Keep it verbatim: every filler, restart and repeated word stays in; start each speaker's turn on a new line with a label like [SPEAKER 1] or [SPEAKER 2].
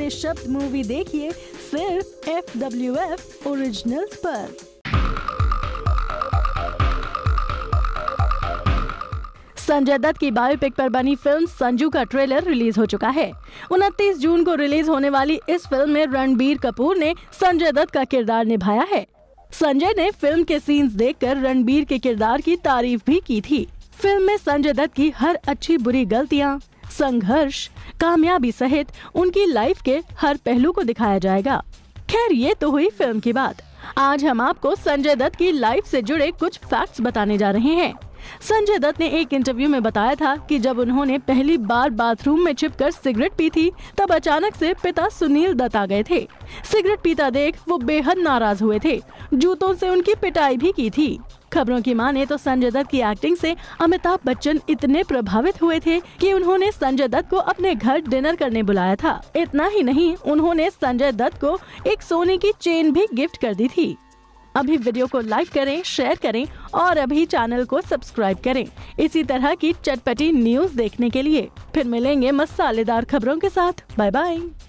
[SPEAKER 1] बेशब्द movie देखिए सिर्फ F W F originals पर। संजय दत्त की बायोपिक पर बनी फिल्म संजू का ट्रेलर रिलीज हो चुका है। उनतीस जून को रिलीज होने वाली इस फिल्म में रणबीर कपूर ने संजय दत्त का किरदार निभाया है। संजय ने फिल्म के सीन्स देखकर रणबीर के किरदार की तारीफ भी की थी। फिल्म में संजय दत्त की हर अच्छी बुरी गलतियां, संघर्ष, कामयाबी सहित उनकी लाइफ के हर पहलू को दिखाया जाएगा। खैर, ये तो हुई फिल्म की बात। आज हम आपको संजय दत्त की लाइफ से जुड़े कुछ फैक्ट्स बताने जा रहे हैं। संजय दत्त ने एक इंटरव्यू में बताया था कि जब उन्होंने पहली बार बाथरूम में छिपकर सिगरेट पी थी, तब अचानक से पिता सुनील दत्त आ गए थे। सिगरेट पीता देख वो बेहद नाराज हुए थे, जूतों से उनकी पिटाई भी की थी। खबरों की माने तो संजय दत्त की एक्टिंग से अमिताभ बच्चन इतने प्रभावित हुए थे कि उन्होंने संजय दत्त को अपने घर डिनर करने बुलाया था। इतना ही नहीं, उन्होंने संजय दत्त को एक सोने की चेन भी गिफ्ट कर दी थी। अभी वीडियो को लाइक करें, शेयर करें और अभी चैनल को सब्सक्राइब करें इसी तरह की चटपटी न्यूज देखने के लिए। फिर मिलेंगे मसालेदार खबरों के साथ। Bye bye.